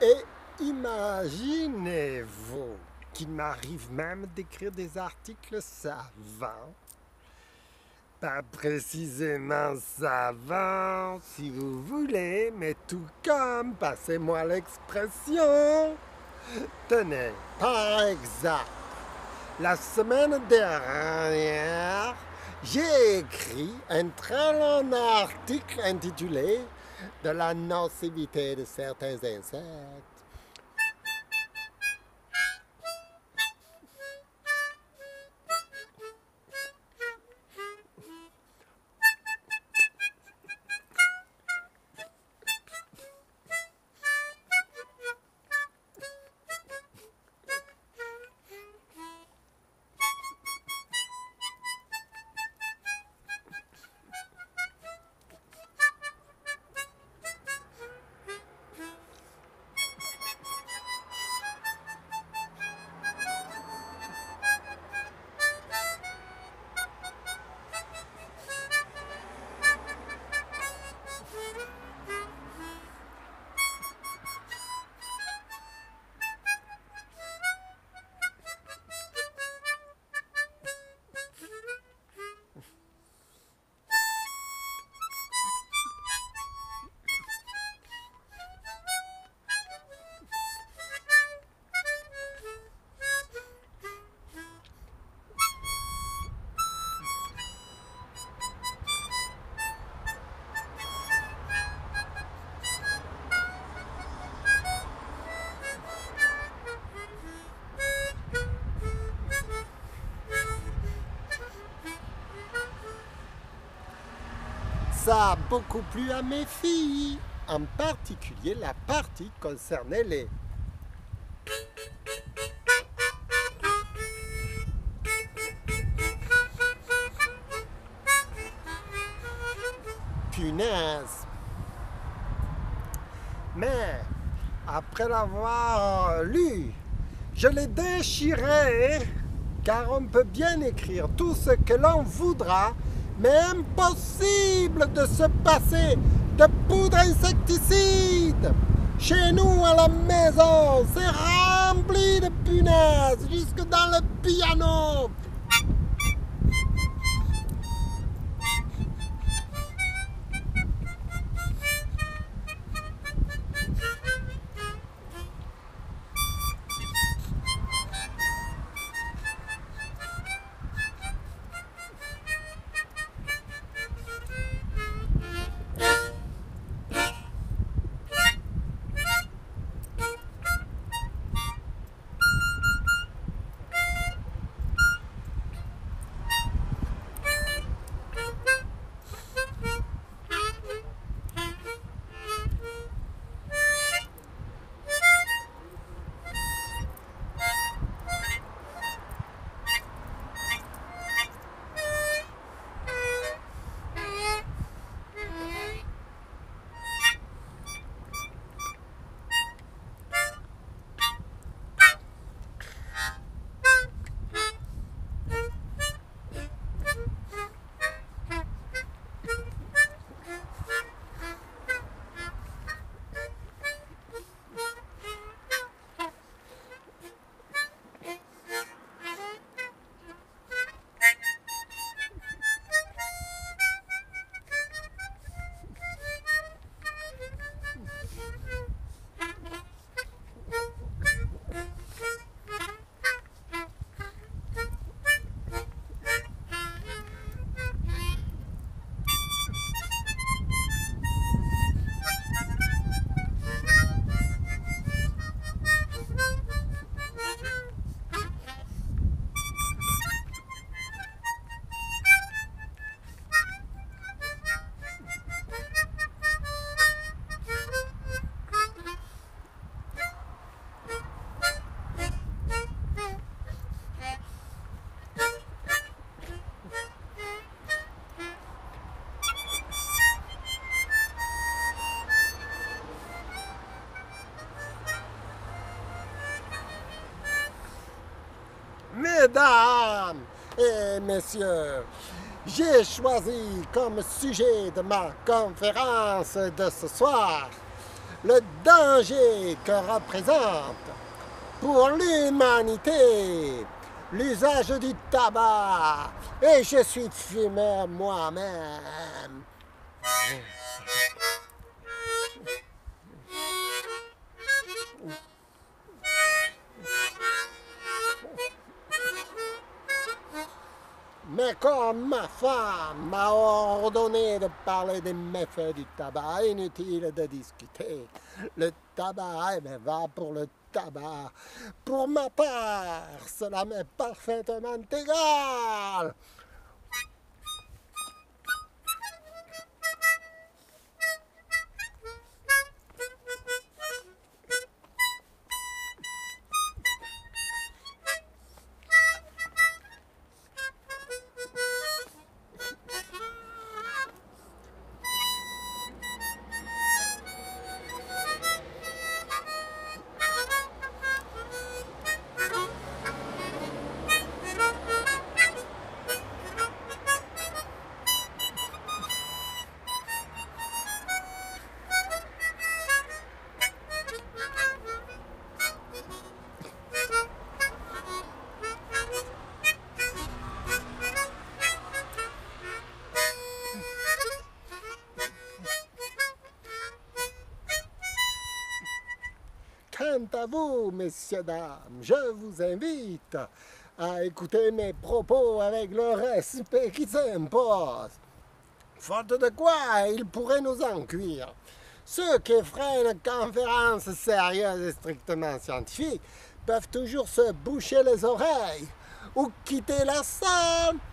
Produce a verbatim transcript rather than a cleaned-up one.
Et imaginez-vous qu'il m'arrive même d'écrire des articles savants. Pas précisément savants, si vous voulez, mais tout comme, passez-moi l'expression. Tenez, par exemple, la semaine dernière, j'ai écrit un très long article intitulé « De la nocivité de certains insectes ». Ça a beaucoup plu à mes filles, en particulier la partie concernait les punaises. Mais après l'avoir lu, je l'ai déchiré, car on peut bien écrire tout ce que l'on voudra, mais impossible de se passer de poudre insecticide. Chez nous, à la maison, c'est rempli de punaises, jusque dans le piano. Mesdames et messieurs, j'ai choisi comme sujet de ma conférence de ce soir le danger que représente pour l'humanité l'usage du tabac. Et je suis fumeur moi-même. Mais comme ma femme m'a ordonné de parler des méfaits du tabac, inutile de discuter. Le tabac, eh bien, va pour le tabac. Pour ma part, cela m'est parfaitement égal. Quant à vous, messieurs, dames, je vous invite à écouter mes propos avec le respect qui s'impose. Faute de quoi, ils pourraient nous en cuire. Ceux qui feraient une conférence sérieuse et strictement scientifique peuvent toujours se boucher les oreilles ou quitter la salle